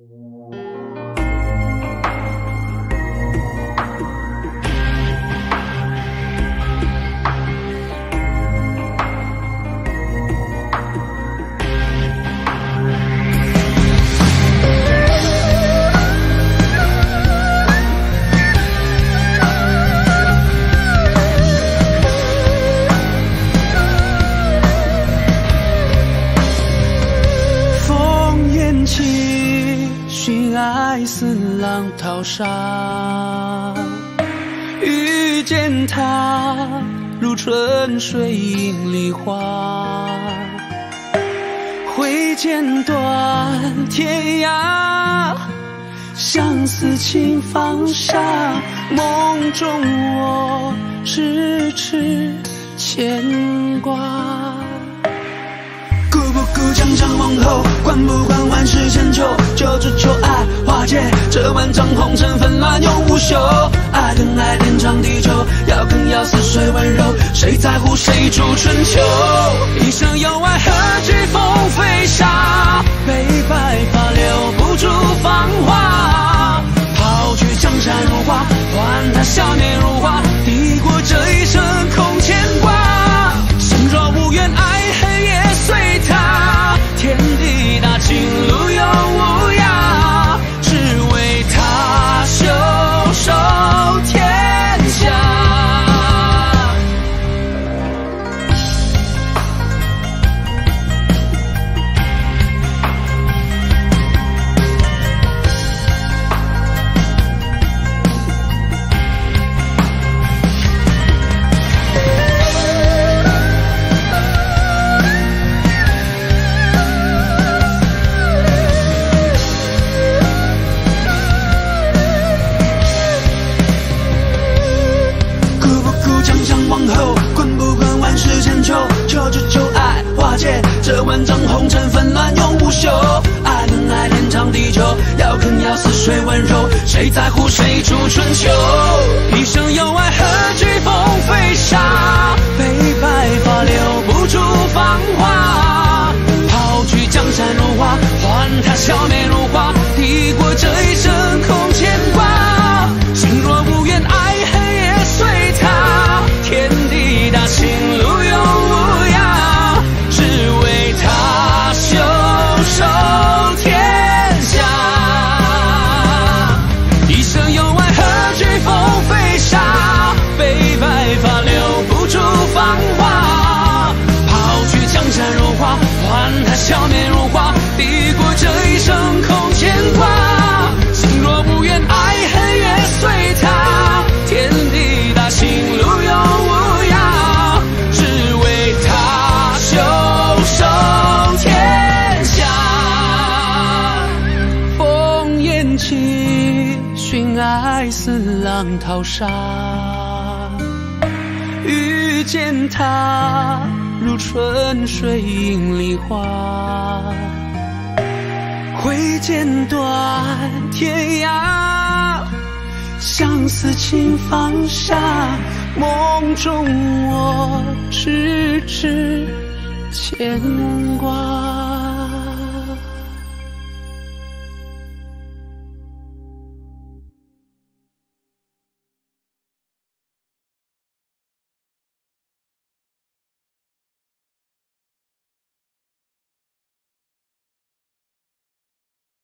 似浪淘沙，遇见他如春水映梨花，挥剑断天涯，相思情放下，梦中我痴痴牵挂。顾不顾江山王后，管不管万世千秋，就只求爱化解这万丈红尘纷乱永不休。爱跟爱天长地久，要跟要似水温柔，谁在乎谁主春秋？一生有爱何惧风飞沙，悲白发留不住芳华。抛去江山如画，还他笑面如花，抵过这一生空牵挂。心若无缘爱恨也随他，天地大情路永无涯，只为他袖手天下。就只求爱化解这万丈红尘纷乱永不休。爱跟爱天长地久，要肯要似水温柔，谁在乎谁主春秋？一生有爱何惧风飞沙，悲白发留不住芳华。抛去江山如画，还他笑面如花，抵过这一生空牵挂。心若无缘爱恨也随他，天地大情路永无涯，只为他袖手天下。一生有爱何惧风飞沙，悲白发留不住芳华。抛去江山如画，还他笑面如花，抵过这一生空牵挂。心若无缘爱恨也随他，天地大情路永无涯，只为他袖手天下。烽烟起，寻爱似浪淘沙，遇见他如春水映梨花，挥剑断天涯，相思情放下，梦中我痴痴牵挂。